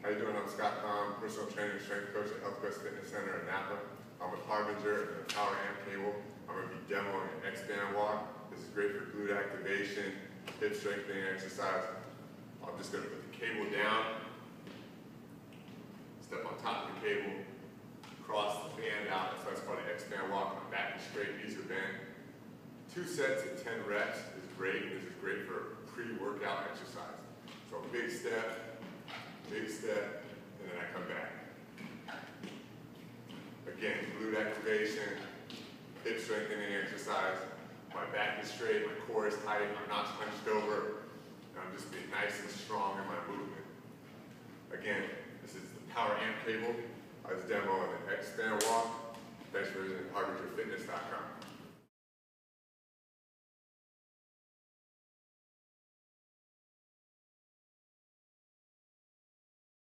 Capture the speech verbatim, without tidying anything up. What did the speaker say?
How you doing? I'm Scott Thom, personal trainer and strength coach at HealthQuest Fitness Center in Napa. I'm with Harbinger and the PowerAmp cable. I'm going to be demoing an X-band walk. This is great for glute activation, hip strengthening exercise. I'm just going to put the cable down, step on top of the cable, cross the band out. That's why it's called an X-band walk. My back is straight, knees are bent. Two sets at ten reps is great. This is great for pre-workout exercise. So big step, big step, and then I come back. Again, glute activation, hip strengthening exercise. My back is straight, my core is tight, I'm not hunched over, and I'm just being nice and strong in my movement. Again, this is the PowerAmp cable. I was demoing an X-band walk. Thanks for visiting Harbinger Fitness dot com.